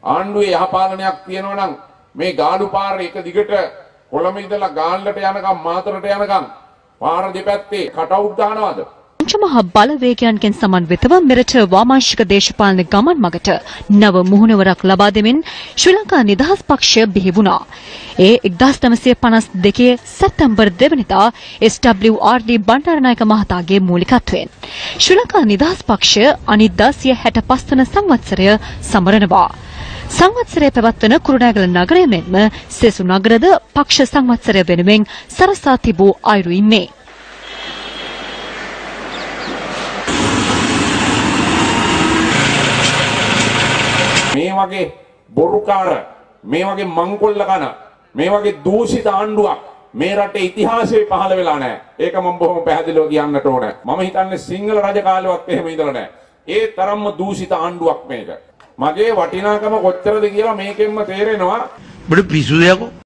ආණ්ඩුවේ යහපාලනයක් තියෙනවා නම් මේ ගාලු පාර එක දිගට කොළඹ ඉඳලා ගාල්ලට යනකම් මාතරට යනකම් පාර දෙපැත්තේ කටවුට් දානවද? පංචමහා බලවේගයන්ගෙන් සමන්විතව මෙරට වාමාංශික දේශපාලන ගමන් මගට නව මුහුණුවරක් ලබා දෙමින් ශ්‍රී ලංකා නිදහස් පක්ෂය බිහි වුණා. ඒ 1952 සැප්තැම්බර් 2 වෙනිදා SWRD බණ්ඩාරනායක මහතාගේ මූලිකත්වයෙන් ශ්‍රී ලංකා නිදහස් පක්ෂය අනිද්දා 65 වන සංවත්සරය සමරනවා. සංවත්සරය පැවැත්වන කුරුණෑගල නගරය මෙන්ම සෙසු නගරද පක්ෂ සංවත්සරය වෙනුවෙන් සරසා තිබූ අයුරුයි මේ. මේ වගේ බොරුකාර, මේ වගේ මංකොල්ල කන, මේ වගේ දූෂිත ආණ්ඩුවක් මේ රටේ ඉතිහාසයේ පහළ වෙලා නැහැ. ඒක මම බොහොම පැහැදිලිව කියන්නට ඕනේ. මම හිතන්නේ සිංහල රජ කාලෙවත් එහෙම ඉඳලා නැහැ. ඒ තරම්ම දූෂිත ආණ්ඩුවක් මේක. මගේ වටිනාකම කොච්චරද කියලා මේකෙන්ම තේරෙනවා. බඩ පිස්සුද යකෝ.